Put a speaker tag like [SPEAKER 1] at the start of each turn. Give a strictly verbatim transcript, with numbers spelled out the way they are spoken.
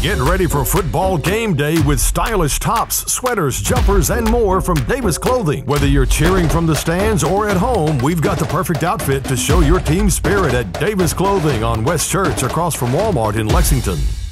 [SPEAKER 1] Get ready for football game day with stylish tops, sweaters, jumpers, and more from Davis Clothing. Whether you're cheering from the stands or at home, we've got the perfect outfit to show your team spirit at Davis Clothing on West Church across from Walmart in Lexington.